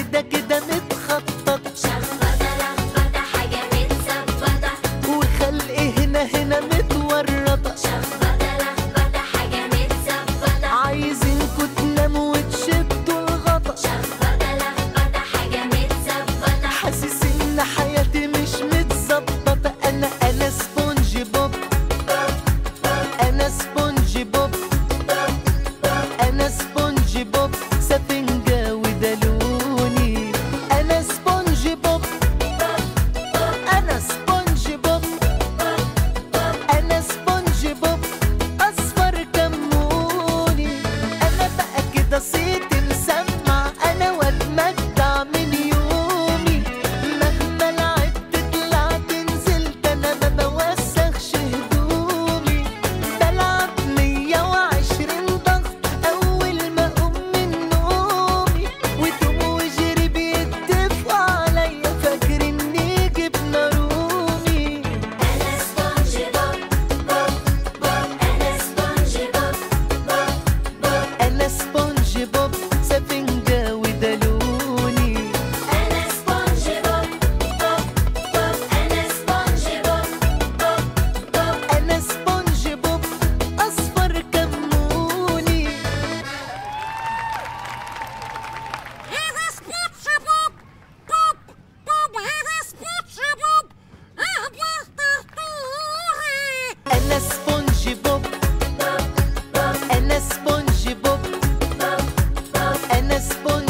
كده كده متخطط، شخبطة لخبطة حاجة متظبطة، وخلق هنا متورطة، شخبطة لخبطة حاجة متظبطة، عايزينكوا تناموا وتشدوا الغطا، شخبطة لخبطة حاجة متظبطة، حاسس ان حياتي مش متظبطة. انا سبونج بوب، انا سبونج بوب، انا سبونج بوب، سفنجة ودلوني. انا سبونج بوب، انا سبونج بوب، انا سبونج بوب، اصفر كموني. انا بقى كده صيتي مسمع، انا واتمتع من يومي، مهما لعبت طلعت نزلت، انا ما بوسخش هدومي، بلعب 120 ضغط اول ما اقوم من نومي، وتوم وجري بيتفقوا عليا فاكريني جبنة رومي. أنا سبونج بوب بوب بوب، أنا سبونج بوب بوب بوب، انا سبونج بوب، سفنجة ودلوني. أنا سبونج بوب بوب بوب، أنا سبونج بوب بوب بوب، انا سبونج بوب، اصفر كموني. هذا سبونج بوب بوب بوب، هذا سبونج بوب أهبط طرطوها. انا سبونج بوب، انا سبونج بوب، انا سبونج